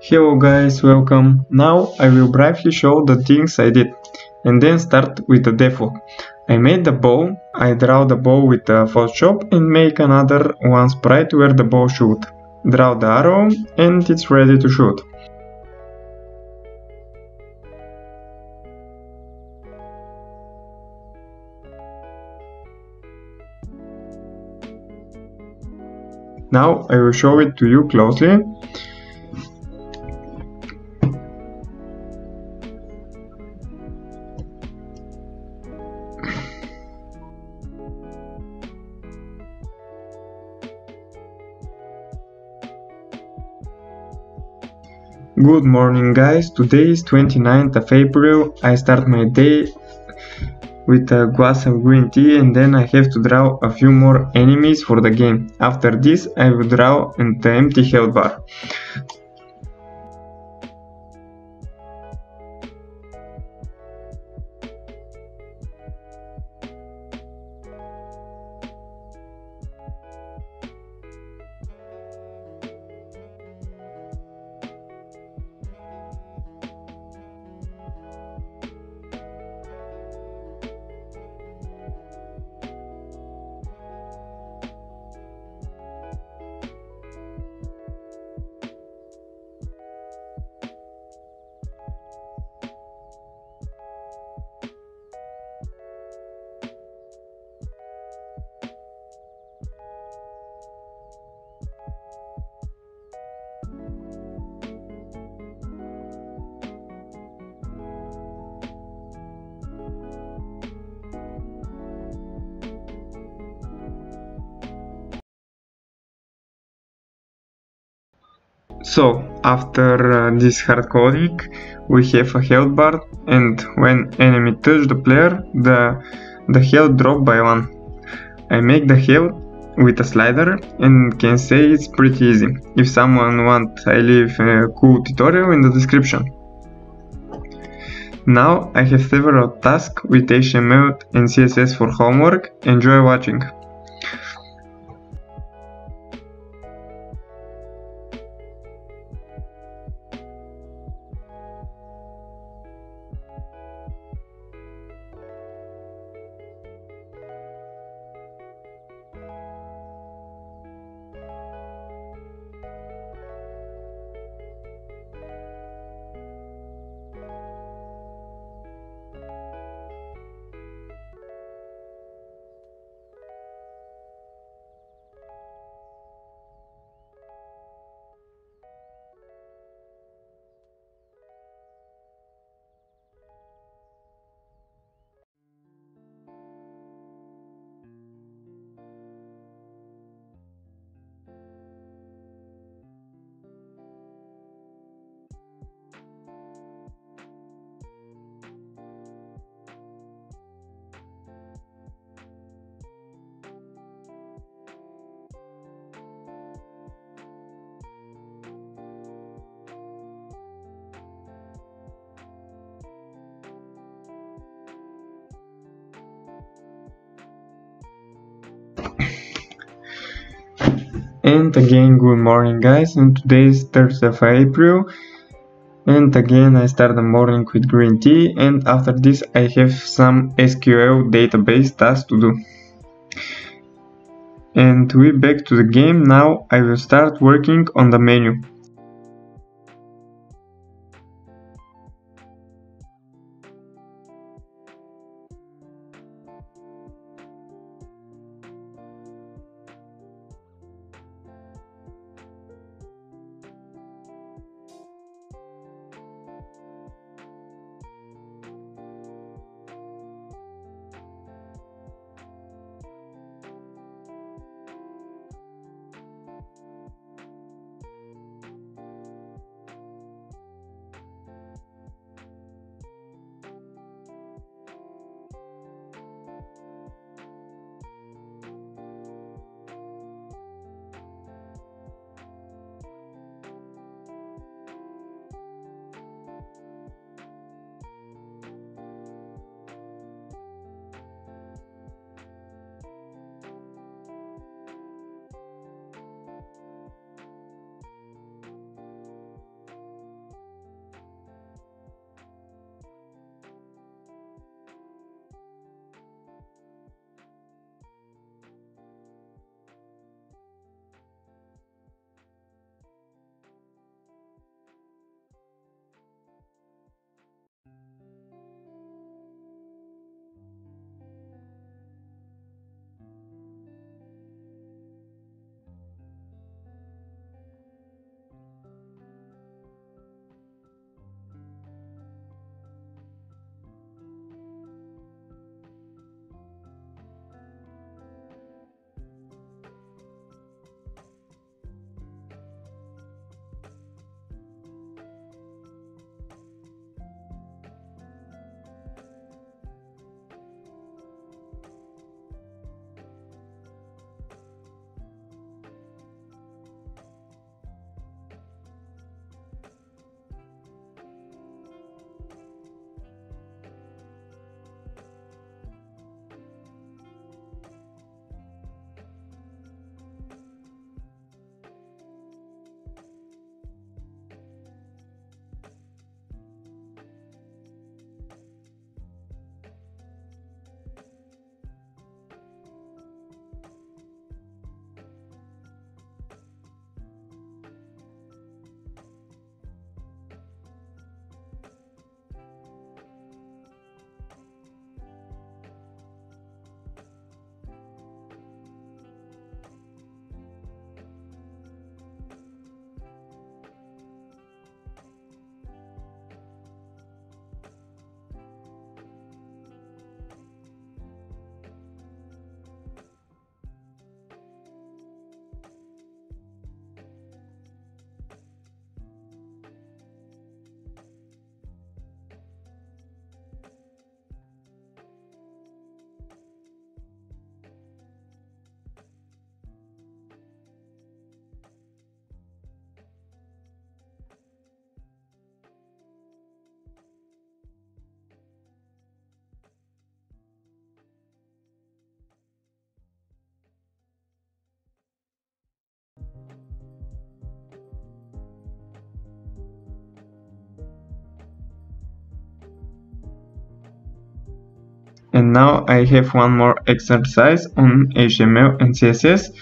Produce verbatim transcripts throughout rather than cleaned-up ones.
Hello guys, welcome. Now I will briefly show the things I did and then start with the default. I made the bow, I draw the bow with the Photoshop and make another one sprite where the bow shoot. Draw the arrow and it's ready to shoot. Now I will show it to you closely. Good morning guys, today is twenty-ninth of April. I start my day with a glass of green tea and then I have to draw a few more enemies for the game. After this I will draw an empty health bar. So, after uh, this hard coding, we have a health bar, and when enemy touch the player, the, the health drop by one. I make the health with a slider and can say it's pretty easy. If someone wants, I leave a cool tutorial in the description. Now I have several tasks with H T M L and C S S for homework. Enjoy watching. And again, good morning guys, and today is third of April, and again I start the morning with green tea, and after this I have some S Q L database tasks to do. And we back to the game. Now I will start working on the menu. And now I have one more exercise on H T M L and C S S.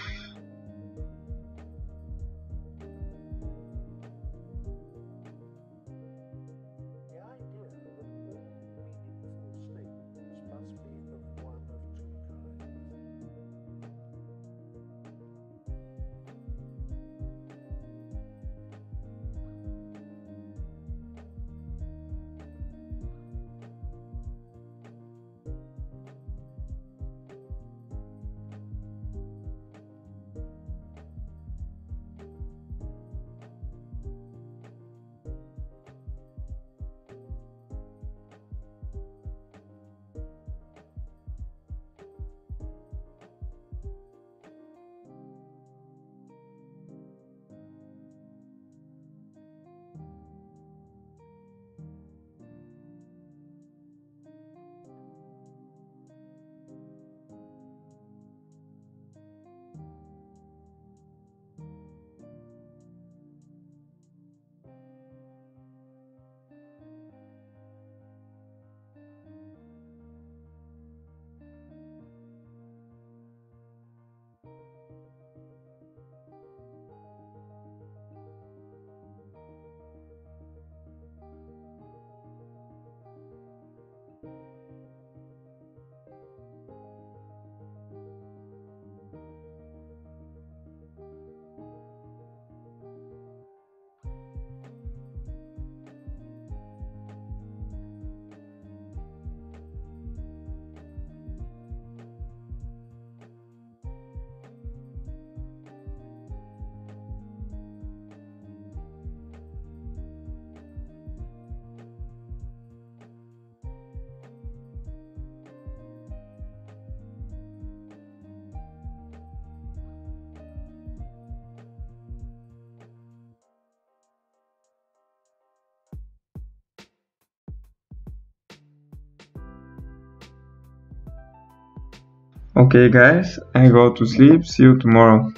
Okay guys, I go to sleep, see you tomorrow.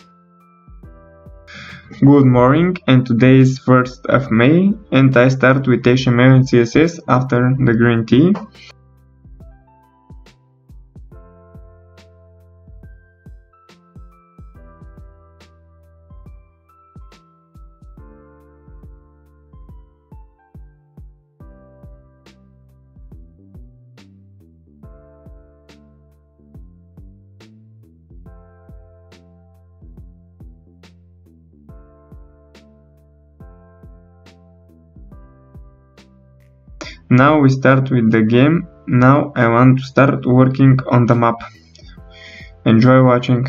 Good morning, and today is first of May, and I start with H T M L and C S S after the green tea. Now we start with the game. Now I want to start working on the map. Enjoy watching.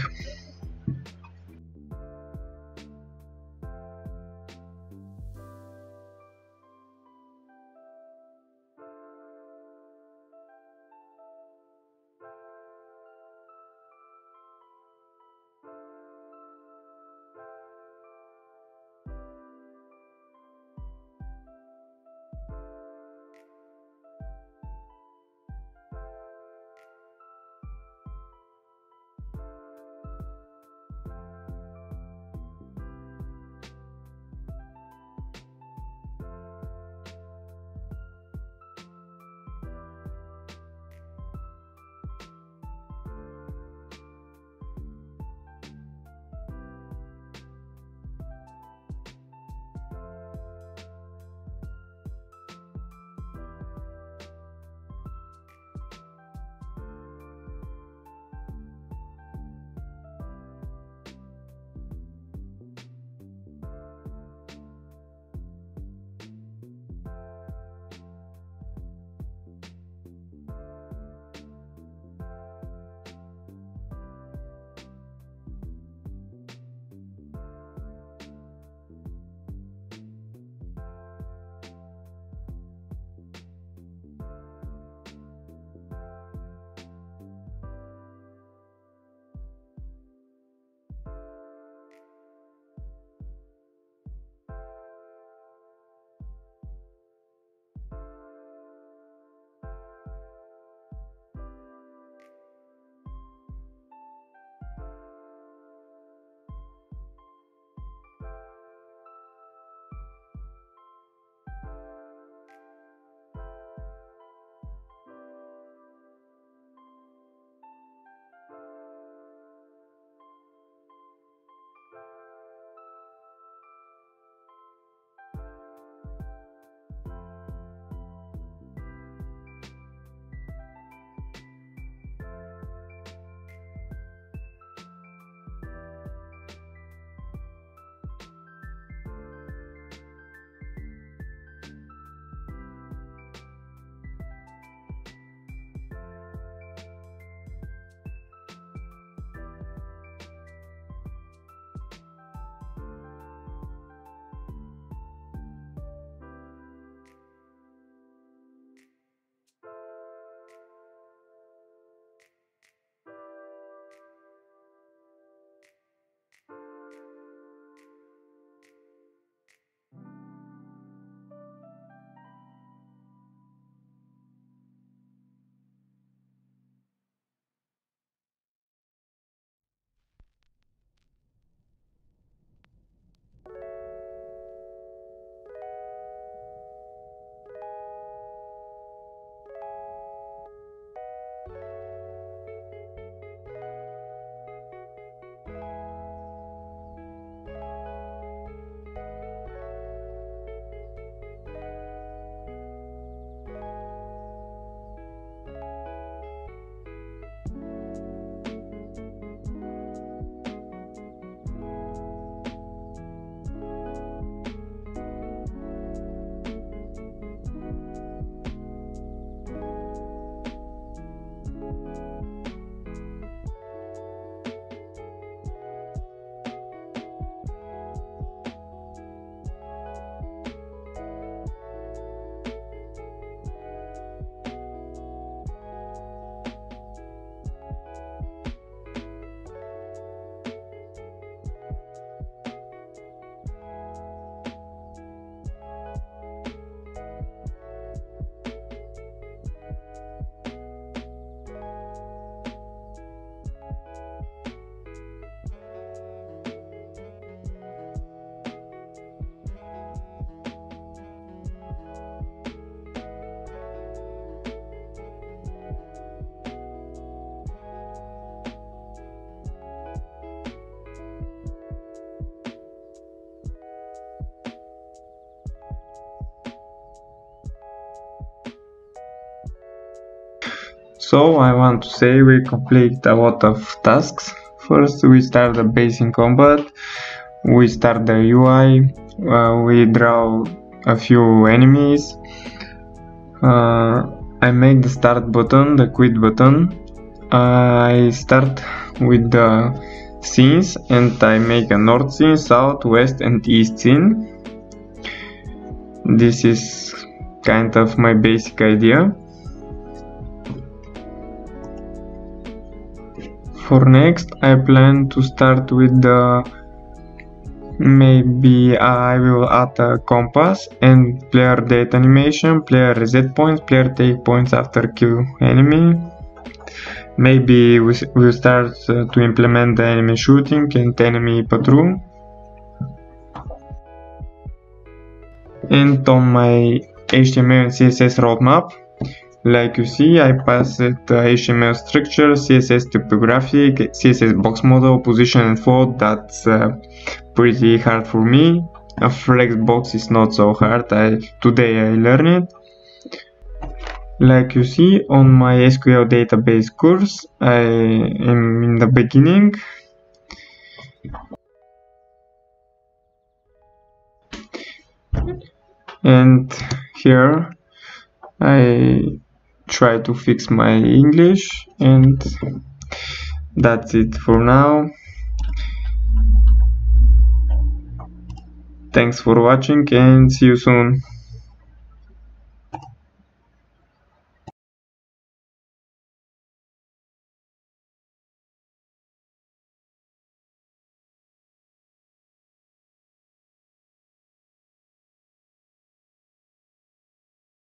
So I want to say we complete a lot of tasks. First we start the basic combat, we start the U I, uh, we draw a few enemies, uh, I make the start button, the quit button, uh, I start with the scenes and I make a north scene, south, west and east scene. This is kind of my basic idea. For next, I plan to start with the maybe I will add a compass and player death animation, player reset points, player take points after kill enemy. Maybe we will start uh, to implement the enemy shooting and enemy patrol. And on my H T M L and C S S roadmap, like you see, I passed the H T M L structure, C S S typography, C S S box model, position and float. That's uh, pretty hard for me. A flex box is not so hard. I, today I learned it. Like you see on my S Q L database course, I am in the beginning. And here I try to fix my English, and that's it for now. Thanks for watching and see you soon.